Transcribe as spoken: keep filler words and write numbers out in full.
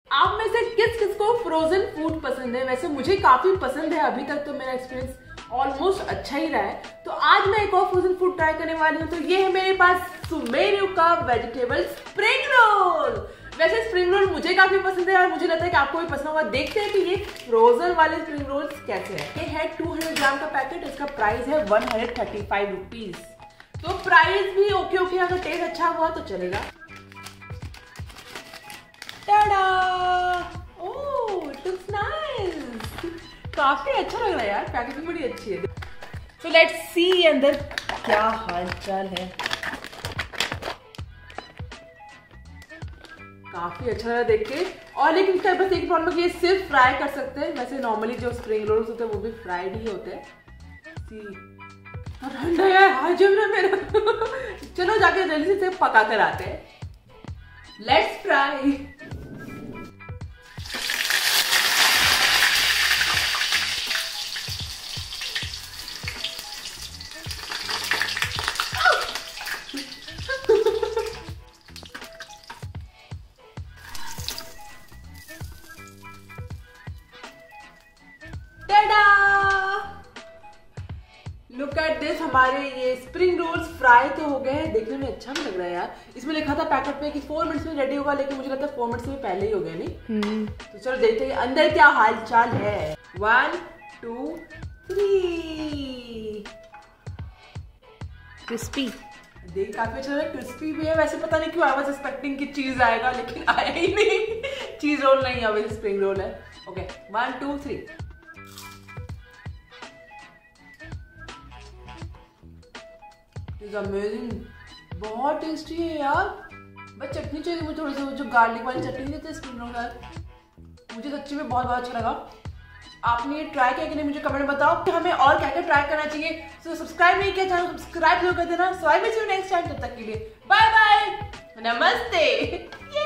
आप में से किस किस को फ्रोजन फूड पसंद है? वैसे मुझे काफी पसंद है, अभी तक तो मेरा एक्सपीरियंस ऑलमोस्ट अच्छा ही रहा है। तो आज मैं एक और फ्रोजन फूड ट्राई करने वाली हूँ। तो ये है मेरे पास सुमेरु का वेजिटेबल स्प्रिंग रोल। वैसे स्प्रिंग रोल मुझे काफी पसंद है और मुझे लगता है कि आपको भी पसंद होगा। देखते हैं कि ये फ्रोजन वाले स्प्रिंग रोल्स कैसे हैं। ये है दो सौ ग्राम का पैकेट, इसका प्राइस है one hundred thirty five rupees. तो प्राइस भी ओके ओके, अगर टेस्ट अच्छा हुआ तो चलेगा। Tada! Oh, it looks nice. काफी अच्छा लग रहा है यार, पैकेजिंग बड़ी अच्छी है। सो लेट्स सी अंदर क्या हालचाल है। काफी अच्छा लगा देख के। और लेकिन इसका बस एक प्रॉब्लम है कि ये सिर्फ फ्राई कर सकते हैं। वैसे नॉर्मली जो स्प्रिंग रोल्स होते हैं वो भी फ्राइड ही होते हैं। सी ठंडा यार, हाथ जम रहा है मेरा। चलो जाके जल्दी से पका कर आते हैं। Let's fry. Look at this, हमारे ये स्प्रिंग रोल्स फ्राई तो हो गए हैं। देखने में अच्छा भी लग रहा है यार। इसमें लिखा था पैकेट पे कि फोर मिनट्स में रेडी होगा, लेकिन मुझे लगता है फोर मिनट्स में पहले ही हो गए नहीं। तो चलो देखते हैं अंदर क्या हालचाल है। One two three. क्रिस्पी, देख काफी अच्छा है, क्रिस्पी भी है। वैसे पता नहीं क्यों आई वाज एक्सपेक्टिंग कि चीज आएगा, लेकिन आया ही नहीं। चीज रोल नहीं है, वैसे स्प्रिंग रोल है। Okay, one two three. Is amazing, बहुत टेस्टी है यार। बस चटनी चाहिए मुझे थोड़ी सी, जो गार्लिक वाली चटनी देते हैं स्प्रिंग रोल का, मुझे सच्ची में बहुत बहुत अच्छा लगा। आपने ये ट्राई किया कि नहीं मुझे कमेंट में बताओ कि हमें और क्या क्या ट्राई करना चाहिए। सो सब्सक्राइब नहीं किया चैनल सब्सक्राइब जरूर कर देना। So I will see you next time, तब तक के लिए बाय बाय, नमस्ते।